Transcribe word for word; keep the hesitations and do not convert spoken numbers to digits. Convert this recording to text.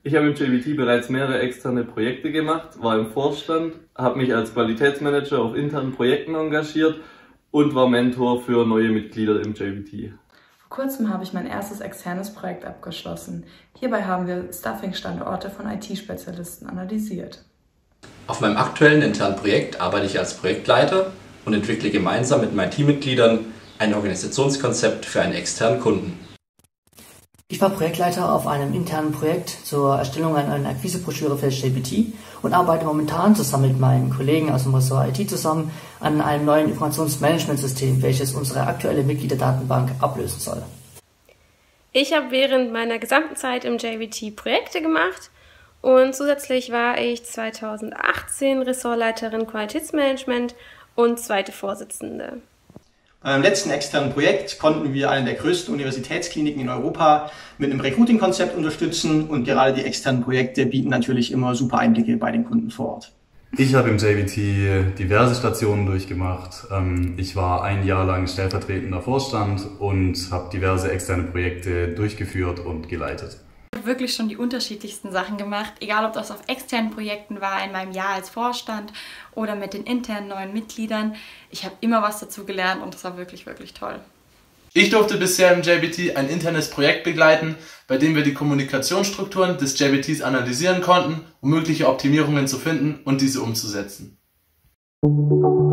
Ich habe im J B T bereits mehrere externe Projekte gemacht, war im Vorstand, habe mich als Qualitätsmanager auf internen Projekten engagiert und war Mentor für neue Mitglieder im J B T. Vor kurzem habe ich mein erstes externes Projekt abgeschlossen. Hierbei haben wir Staffing-Standorte von I T-Spezialisten analysiert. Auf meinem aktuellen internen Projekt arbeite ich als Projektleiter und entwickle gemeinsam mit meinen Teammitgliedern ein Organisationskonzept für einen externen Kunden. Ich war Projektleiter auf einem internen Projekt zur Erstellung einer Akquisebroschüre für das J B T und arbeite momentan zusammen mit meinen Kollegen aus dem Ressort I T zusammen an einem neuen Informationsmanagementsystem, welches unsere aktuelle Mitgliederdatenbank ablösen soll. Ich habe während meiner gesamten Zeit im J B T Projekte gemacht und zusätzlich war ich zweitausendachtzehn Ressortleiterin Qualitätsmanagement und zweite Vorsitzende. Beim letzten externen Projekt konnten wir eine der größten Universitätskliniken in Europa mit einem Recruiting-Konzept unterstützen und gerade die externen Projekte bieten natürlich immer super Einblicke bei den Kunden vor Ort. Ich habe im J B T diverse Stationen durchgemacht. Ich war ein Jahr lang stellvertretender Vorstand und habe diverse externe Projekte durchgeführt und geleitet. Ich habe wirklich schon die unterschiedlichsten Sachen gemacht, egal ob das auf externen Projekten war, in meinem Jahr als Vorstand oder mit den internen neuen Mitgliedern. Ich habe immer was dazu gelernt und das war wirklich, wirklich toll. Ich durfte bisher im J B T ein internes Projekt begleiten, bei dem wir die Kommunikationsstrukturen des J B Ts analysieren konnten, um mögliche Optimierungen zu finden und diese umzusetzen.